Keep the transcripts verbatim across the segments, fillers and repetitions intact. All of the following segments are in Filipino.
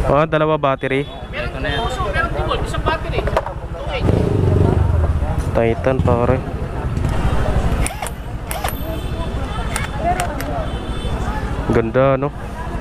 Ah, dalawa battery. Meron din puso, meron din gold, isang battery. Okay. Titan pare. Ganda no.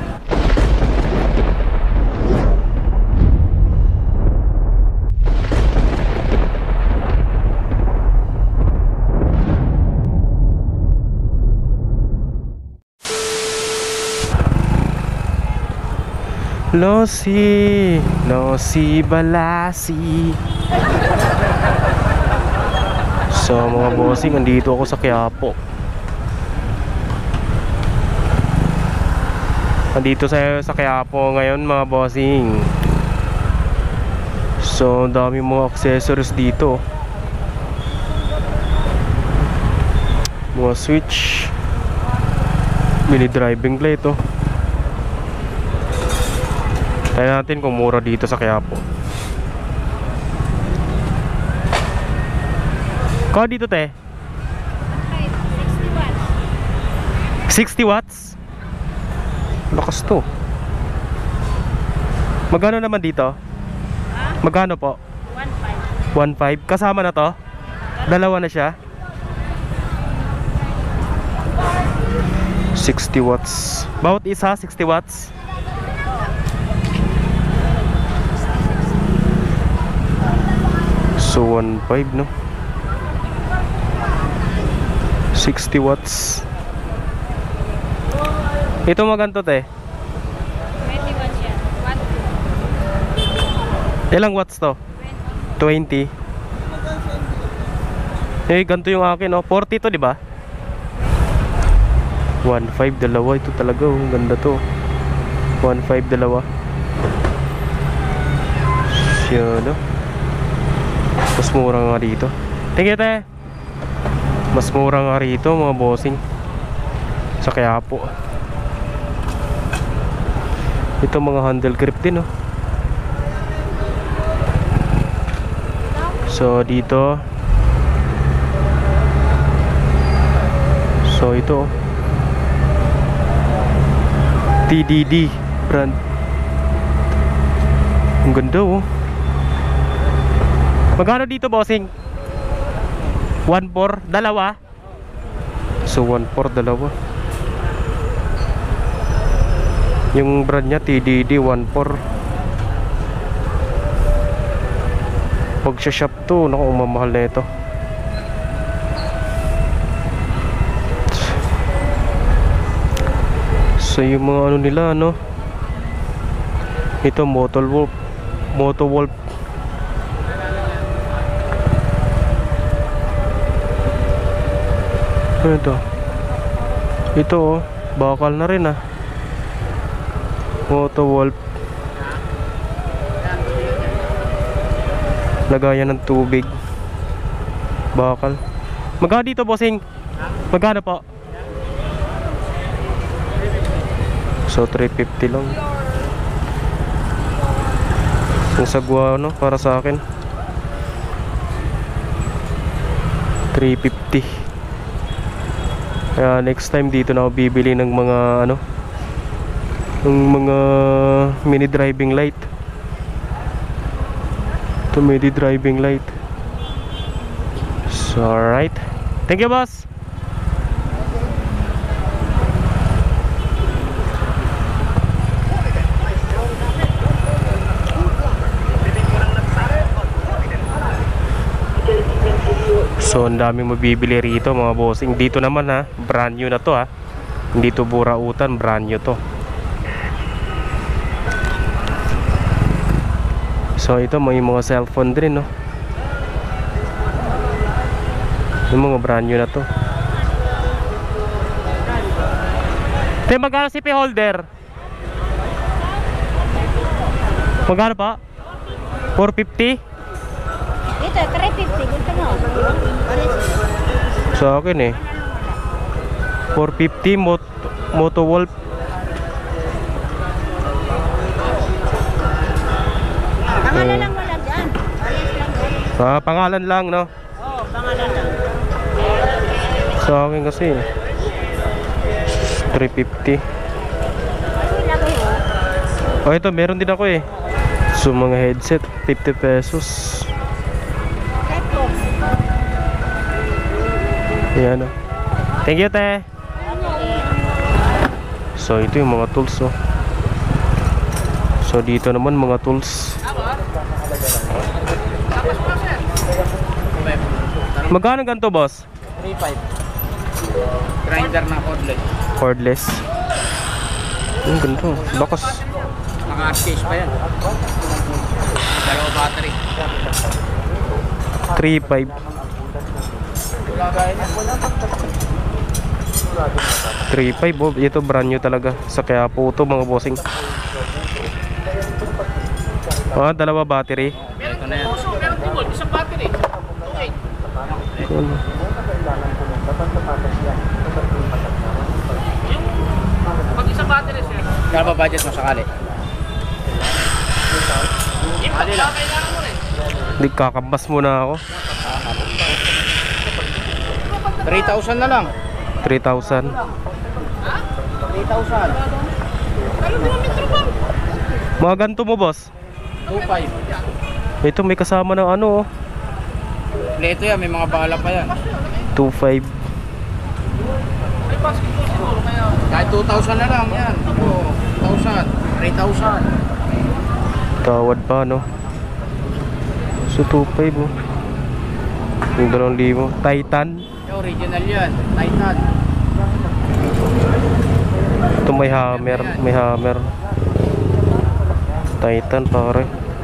Losi, Losi Balasi. So mga bossing, andito ako sa Quiapo. Andito sa, sa Quiapo ngayon mga bossing. So ang dami mga accessories dito. Mga switch, mini driving plate oh. Tignan natin kung mura dito sa Quiapo. Kaya dito te? sixty watts. Lakas to. Magkano naman dito? Magkano po? one five. Kasama na to? Dalawa na siya? sixty watts. Bawat isa sixty watts. So one five no. sixty watts. Ito maganto te. twenty watts yan. Ilang watts to? twenty. Eh ganto yung akin no. forty to di ba? one five dalawa ito talaga oh. Ganda to. one five dalawa. Siya no. Mas mura nga dito. Thank you te. Mas mura nga rito mga bossing sa Quiapo. Ito mga handle grip din oh. So dito. So ito T D D brand. Ang ganda oh. Magkano dito bossing? one four, dalawa. So one four, dalawa. Yung brand nya T D D one four. Pag sa shop to, naku, mamahal na ito. So yung mga ano nila no. Ito Moto Wolf. Moto Wolf. Ito Ito oh, bakal na rin ah. Moto Wolf. Lagayan ng tubig. Bakal. Magkano dito bossing? Magkano po? So three fifty lang. Yung sagwa no, para sa akin three fifty. Kaya next time dito na ako bibili ng mga ano, ng mga mini driving light. Ito mini driving light. So alright. Thank you boss. So ang daming mabibili rito mga bossing. Dito naman ha, brand new na to ha. Hindi to burautan, brand new to. So ito may mga cellphone din no. Yung mga brand new na to. Te, magkano C P holder? Magkano pa? four fifty? Dito, three fifty. Dito mo. Sa akin eh four fifty Mot Moto Wolf. Pangalan lang wala dyan. Ah, pangalan lang no? Oo, pangalan lang. Sa akin kasi three fifty. Oh, ito meron din ako eh. So mga headset, fifty pesos. Ayan oh. Thank you, te. So ito yung mga tools oh. So dito naman mga tools. Magkano ganito, boss? three five. Grinder na cordless. Cordless. Ang ganito, bakas. Naka-case pa yan. Dalawa battery. three five. three five oh. Ito brand new talaga. Sa kaya po ito mga bossing. Ah, dalawa battery. Meron din puso, meron din gold, isang battery. two eight. Ano? Yung pag isang battery sir. Kaya ba budget mo sakali? Impact lang kailangan mo rin. Di kakambas muna ako. three thousand na lang. three thousand. three thousand. Kalo din ang metro ba? Mga ganito mo, boss. two five. Ito may kasama ng ano oh. Ito yan, may mga bala pa yan. two five. May basketball siguro kaya. Kahit two thousand na lang yan. two thousand, three thousand. Tawad pa no. So two five oh. Yung dalawang libo. Titan. Yung original yan, Titan. Ito may hammer. May hammer. Titan pare.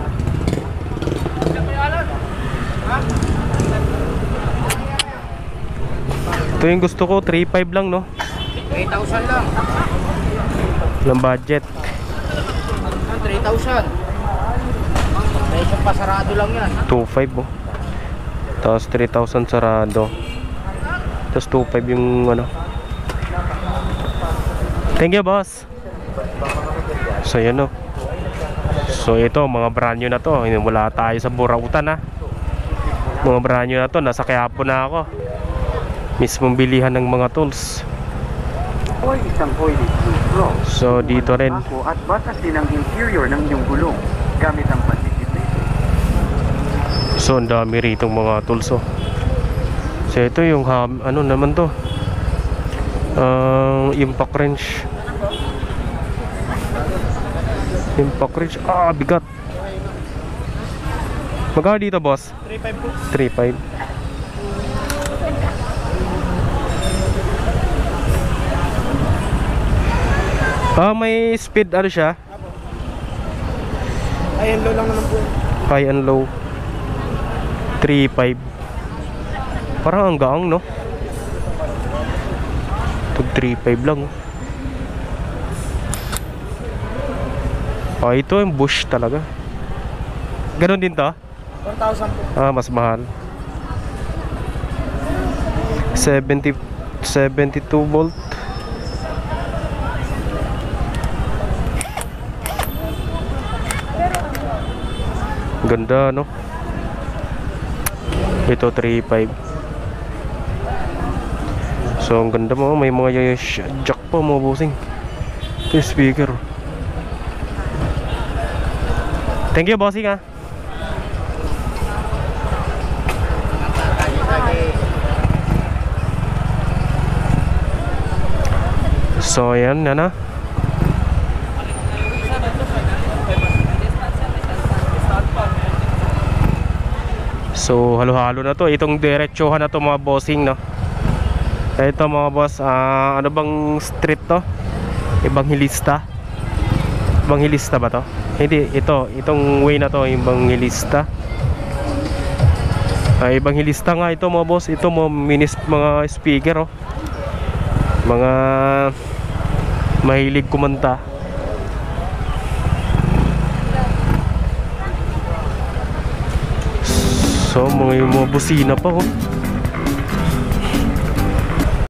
Ito yung gusto ko, three five lang no. three thousand lang. Lang budget. three thousand. Presyo pa sarado lang yan. two five oh. Tapos three thousand sarado. Tapos two five yung ano. Thank you, boss. So yun no. So ito mga brand new na to. Wala tayo sa burautan ha. Mga brand new na to. Nasa Quiapo na ako. Mismong bilihan ng mga tools. So dito rin. At batasin ang interior ng iyong gulong gamit ang pandikitin. So ang dami rito mga tools oh. So ito yung ham, ano naman to, ang uh, impact wrench. Impact wrench. Ah, bigat. Magkano dito, boss? three five po. three five. Ah, may speed ano siya? High and low lang naman po. High and low. three five. Parang ang gaang no? Ito three five lang. Ah, ito yung bush talaga. Ganon din to? four thousand po. Ah, mas mahal. seventy, seventy-two volt. Ganda no? Ito three five. So ang ganda mo, may mga jack pa mga bossing. Ito yung speaker. Thank you, bossing ah. So ayan, yan ah. So halo-halo na to. Itong diretsohan na to mga bossing no. Ito mga boss, uh, ano bang street to? Evangelista. Evangelista ba to? Hindi, ito, itong way na to, Evangelista. Uh, Evangelista nga ito mga boss. Ito mga minis, mga speaker oh. Mga mahilig kumanta. So mga, mga busina pa oh.